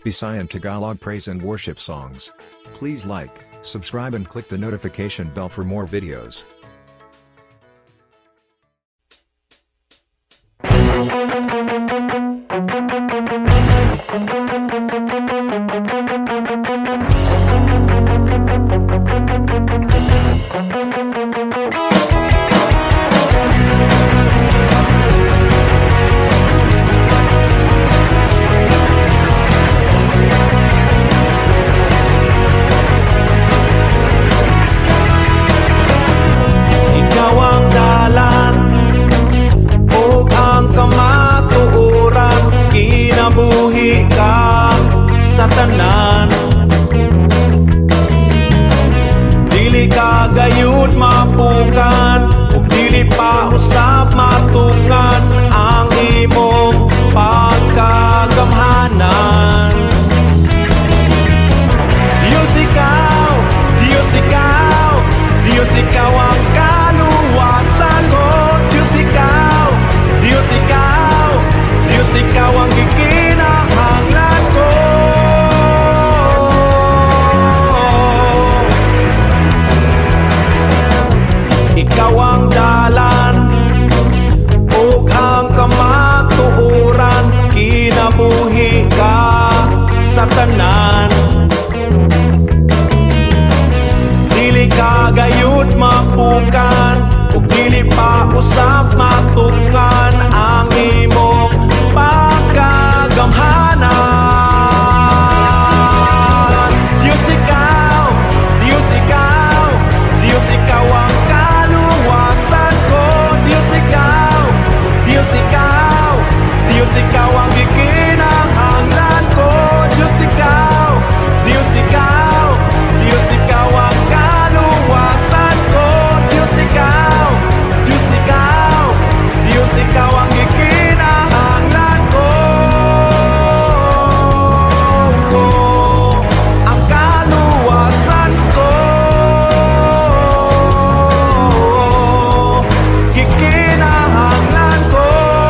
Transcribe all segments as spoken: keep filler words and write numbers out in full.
Visayan Tagalog praise and worship songs. Please like, subscribe and click the notification bell for more videos. Dili ka gayud mapukan, ug dili pa usab matukan ang imong pagkagamhanan. Diyos ikaw, Diyos ikaw, Diyos ikaw ang kaluwasan ko. Diyos ikaw, Diyos ikaw, Diyos ikaw ang gikinahanglan ko. Ikaw ang dalan ug ang kamatuoran, kinabuhi ka sa tanan. Dili ka gayud mapukan, ug dili pa usab matukan ang imong pagkagamhanan. Diyos ikaw, Diyos ikaw, Diyos ikaw ang kaluwasan ko. Diyos ikaw, Diyos ikaw, Diyos ikaw ang gikinahanglan ko. Diyos ikaw, Diyos ikaw, Diyos ikaw ang kaluwasan ko. Diyos ikaw, Diyos ikaw, Diyos ikaw ang gikinahanglan ko. Ang kaluwasan ko, gikinahanglan ko.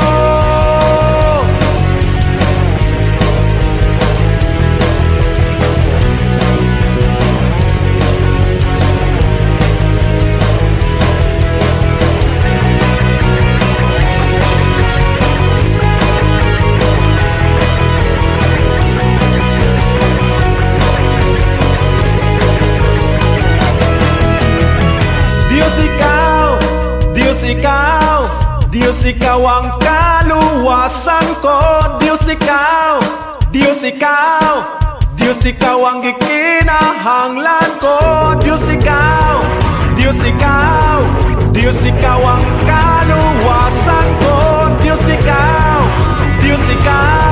Diyos ikaw, Diyos ikaw, Diyos ikaw ang kaluwasan ko. Diyos ikaw, Diyos ikaw, Diyos ikaw ang gikinahanglan ko. Diyos ikaw, Diyos ikaw, Diyos ikaw ang kaluwasan ko. Diyos ikaw, Diyos ikaw,